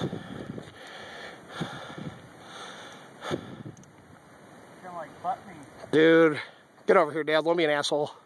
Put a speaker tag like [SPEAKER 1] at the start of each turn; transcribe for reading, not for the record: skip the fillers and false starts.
[SPEAKER 1] Kinda like butt me.
[SPEAKER 2] Dude, get over here, Dad. Don't be an asshole.